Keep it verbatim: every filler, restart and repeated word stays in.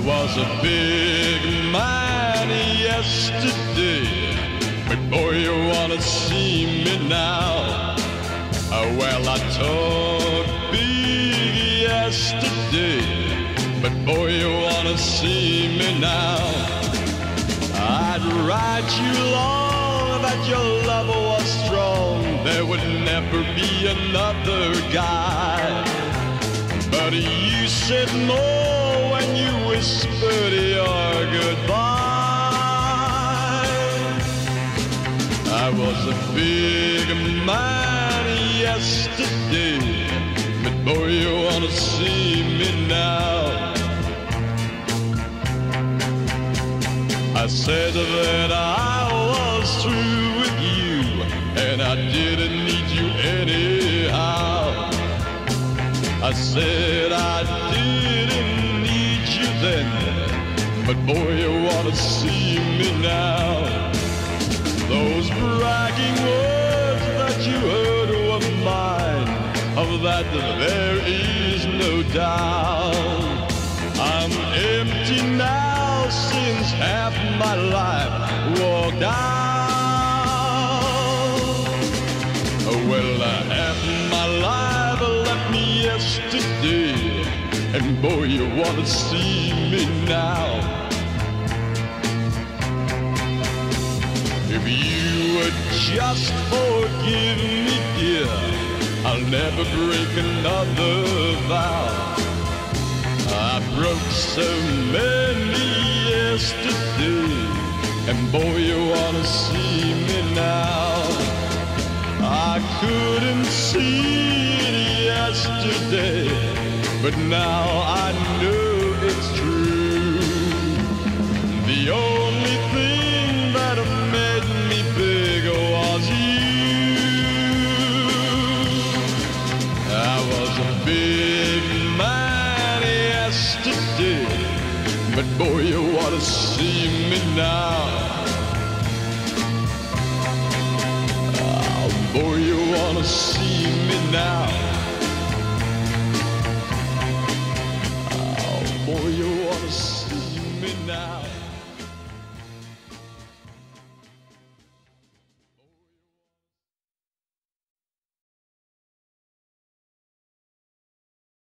was a big man yesterday, but boy, you wanna see me now. Uh, well, I talk big yesterday, but boy, you wanna see me now. I'd write you long that your love was strong, there would never be another guy. But you said no when you whispered your goodbye. I was a big man yesterday, but boy, you wanna see me now. I said that I was through with you, and I didn't need you anyhow. I said I didn't need you then, but boy, you wanna see me now. Those bragging words that you heard were mine, of that there is no doubt. I'm empty now since half my life walked out. Well, half my life left me yesterday, and boy, you wanna see me now. If you would just forgive me, dear, I'll never break another vow. I broke so many yesterday, and boy, you wanna see me now. I couldn't see it yesterday, but now I know it's true. The only thing that made me big was you. I was a big man yesterday, but boy, you wanna see me now. Oh, boy, you wanna see me now. Oh, boy, you wanna see me now.